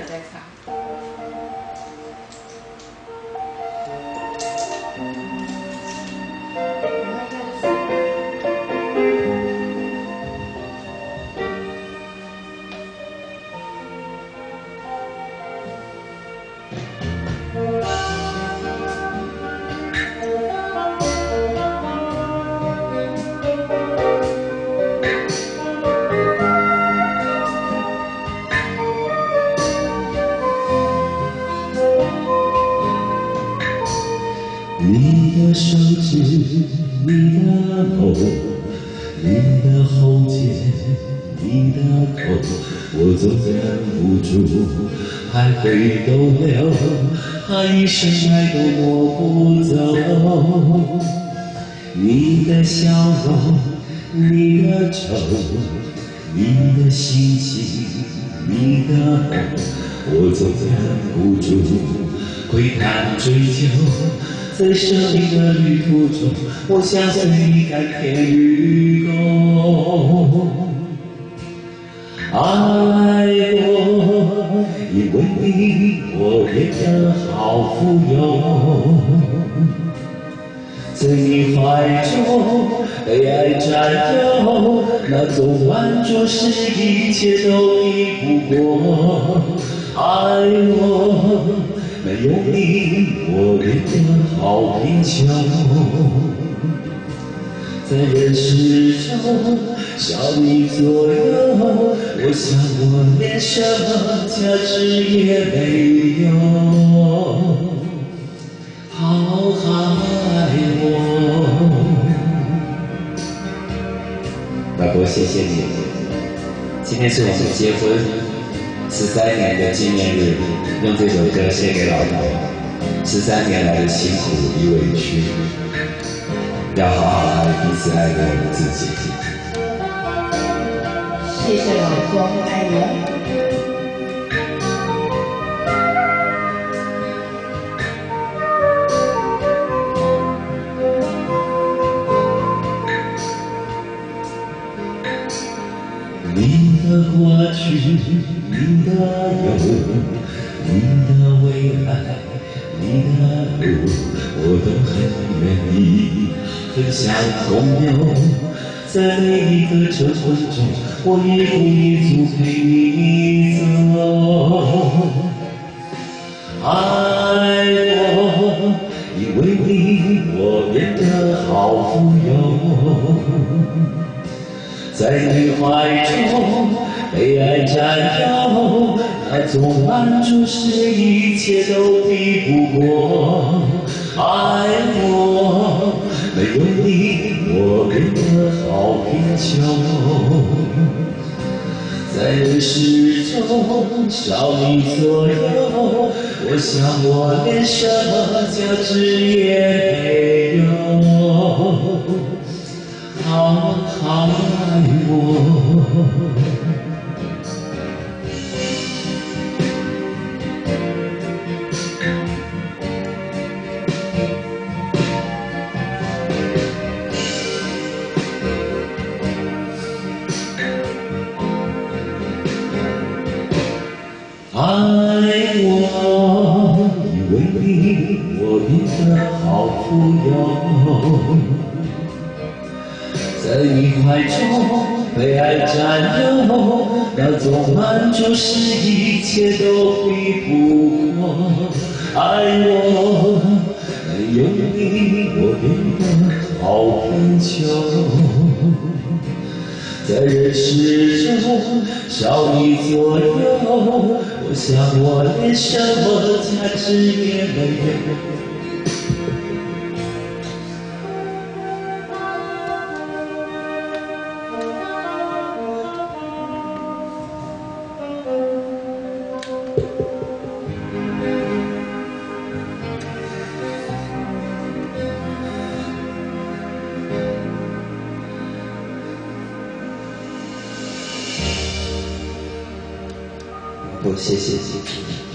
再唱。 你的手指，你的头，你的喉结，你的口，我总忍不住，还会逗留，还一生爱都抹不走。你的笑容，你的愁，你的心情，你的梦，我总忍不住，窥探追求。在生命的旅途中，我想随你看天与共。爱过，因为你我变得好富有，在你怀中被爱占有，那种满足是一切都比不过。爱我。没有你，我变得好贫穷，在人世中少你左右，我想我连什么价值也没有。好爱我，老婆，谢谢你。今天是我们结婚13年的纪念日，用这首歌献给老婆13年来的辛苦与委屈，要好好爱彼此，爱我们自己。 谢谢老公，爱你。 你的过去，你的忧，你的未来，你的路，我都很愿意分享朋友。在每一个晨昏中，我一步一步陪你走。爱我，因为你我变得好富有。在你怀中被爱占有，那种满足是一切都比不过。爱我，没有你我变得好贫穷，在人世中少你左右，我想我连什么价值也没有。好爱我，爱我，因为你我变得好富有。在你怀中被爱占有，那种满足是一切都比不过。爱我，没有你我变得好贫穷，在人世中少你左右，我想我连什么价值也没有。谢谢。